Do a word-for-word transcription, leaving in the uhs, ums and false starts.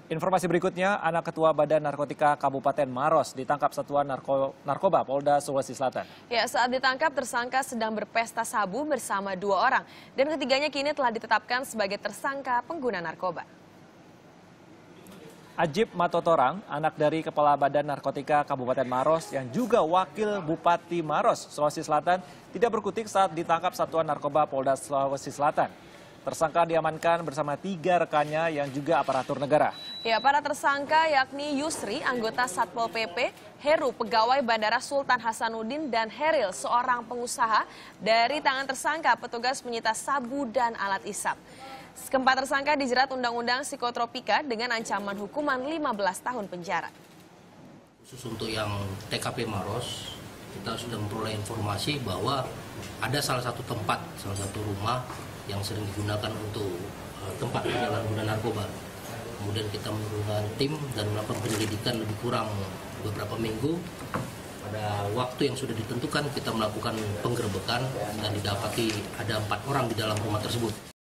Informasi berikutnya, anak Ketua Badan Narkotika Kabupaten Maros ditangkap Satuan Narko Narkoba Polda Sulawesi Selatan. Ya, saat ditangkap tersangka sedang berpesta sabu bersama dua orang dan ketiganya kini telah ditetapkan sebagai tersangka pengguna narkoba. Ajib Matotorang, anak dari Kepala Badan Narkotika Kabupaten Maros yang juga Wakil Bupati Maros, Sulawesi Selatan, tidak berkutik saat ditangkap Satuan Narkoba Polda Sulawesi Selatan. Tersangka diamankan bersama tiga rekannya yang juga aparatur negara. Ya, para tersangka yakni Yusri, anggota Satpol P P, Heru, pegawai Bandara Sultan Hasanuddin, dan Heril, seorang pengusaha. Dari tangan tersangka, petugas menyita sabu dan alat isap. Keempat tersangka dijerat Undang-Undang Psikotropika dengan ancaman hukuman lima belas tahun penjara. Khusus untuk yang T K P Maros, kita sudah memperoleh informasi bahwa ada salah satu tempat, salah satu rumah yang sering digunakan untuk uh, tempat penyalahgunaan narkoba. Kemudian kita menurunkan tim dan melakukan penyelidikan lebih kurang beberapa minggu. Pada waktu yang sudah ditentukan kita melakukan penggerebekan dan didapati ada empat orang di dalam rumah tersebut.